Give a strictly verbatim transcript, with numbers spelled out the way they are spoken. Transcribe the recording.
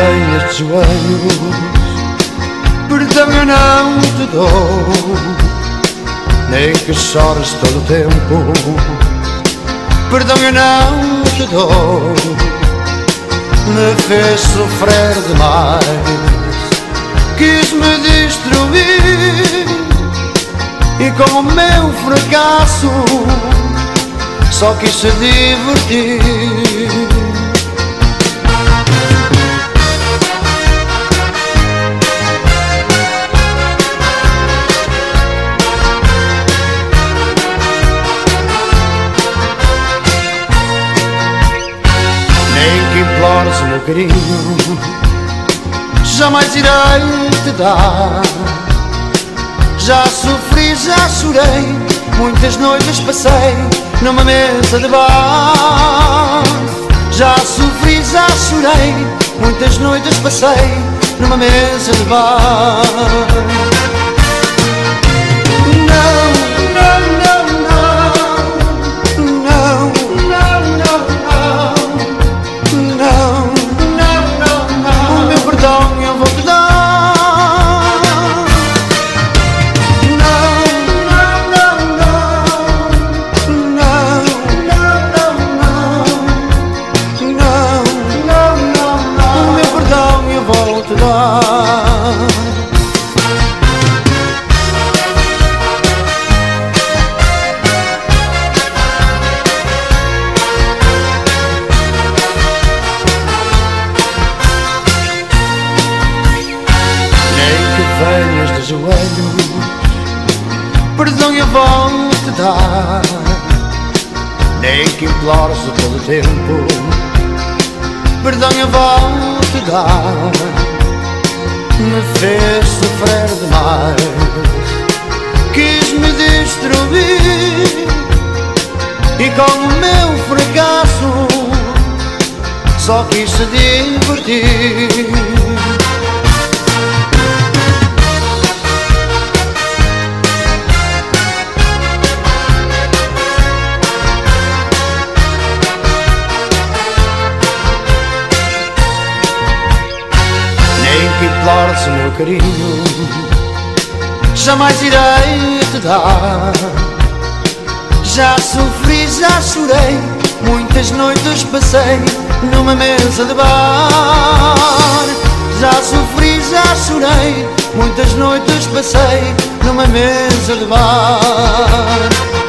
venhas de joelhos, perdão eu não te dou, nem que chores todo o tempo, perdão eu não te dou. Me fez sofrer demais, quis-me destruir, e com o meu fracasso só quis se divertir. Nem que implores o meu carinho, jamais irei te dar. Já sofri, já chorei, muitas noites passei numa mesa de bar. Já sofri, já chorei, muitas noites passei numa mesa de bar. Venhas de joelhos, perdão eu vou te dar, nem que implores o todo o tempo, perdão eu vou te dar. Me fez sofrer demais, quis-me destruir, e com o meu fracasso só quis se divertir. Que implores o meu carinho, jamais irei te dar. Já sofri, já chorei, muitas noites passei numa mesa de bar. Já sofri, já chorei, muitas noites passei numa mesa de bar.